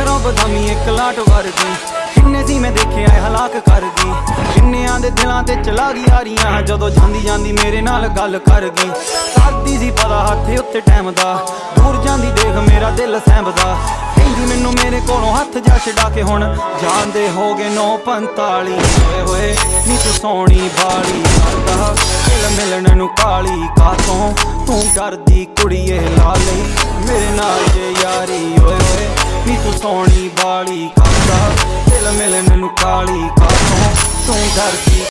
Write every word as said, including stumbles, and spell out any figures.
अंदरों बदामी एक लाट वर्गी किन्ने सी मैं देखे आए हलाक कर गई किन्नियां दे दिलां ते चला गई यारियां जदों जांदी जांदी मेरे नाल गल कर गई करदी सी पता हत्थे उत्ते टाइम दा दूर जांदी देख मेरा दिल सैंबदा कहंदी मैनू मेरे कोलों हत्थ जा छड़ा के हुण जांदे हो गए नौ पंताली होए होए नी तू सोहणी बाली करदा दिल मिलन नू काली कातों तू डरदी कुड़िए ला लई मेरे नाल जे यारी होए होए नी तू सोहणी बाली करदा दिल मिलन नू काली कातों तू डरदी।